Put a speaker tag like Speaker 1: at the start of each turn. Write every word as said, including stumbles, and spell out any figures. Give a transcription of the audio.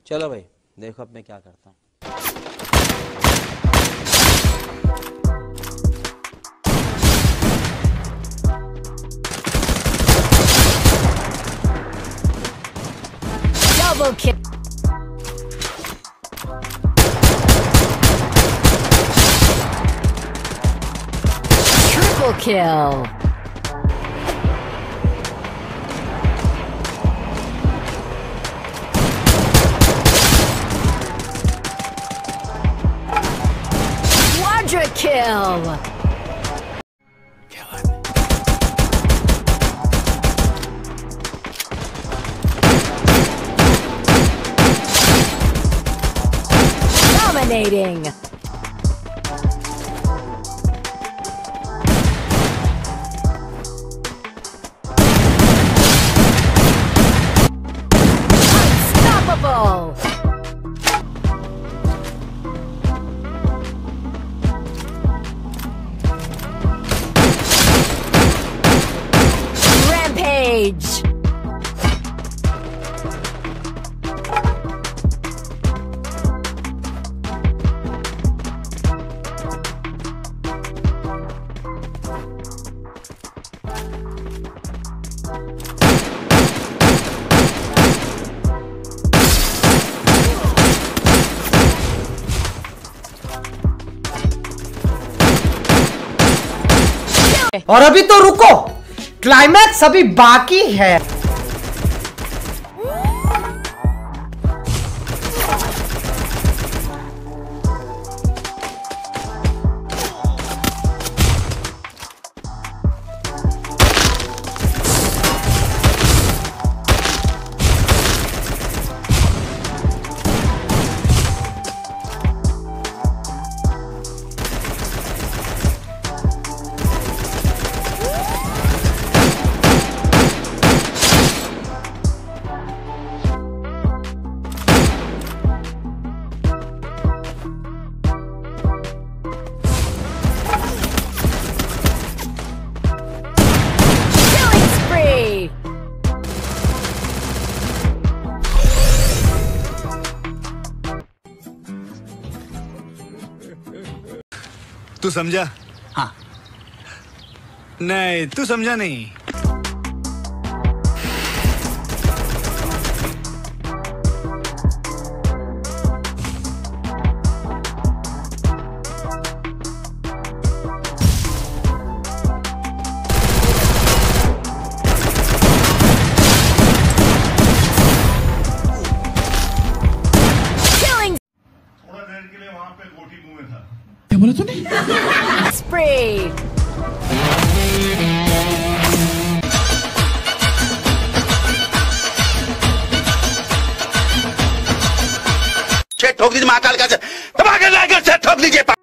Speaker 1: चलो भाई देखो अब मैं क्या करता हूँ।
Speaker 2: Double kill. Triple kill. Quadra kill. Dominating. Unstoppable. Rampage.
Speaker 3: और अभी तो रुको, क्लाइमैक्स अभी बाकी है।
Speaker 4: तू समझा? हाँ। नहीं तू समझा नहीं।
Speaker 5: थोड़ा देर के लिए वहां पे गोटी मुंह में था।
Speaker 3: क्या बोला तूने?
Speaker 2: Spree.
Speaker 6: ठोक दीजिए महाकाल का, दबा के लाकर ठोक दीजिए।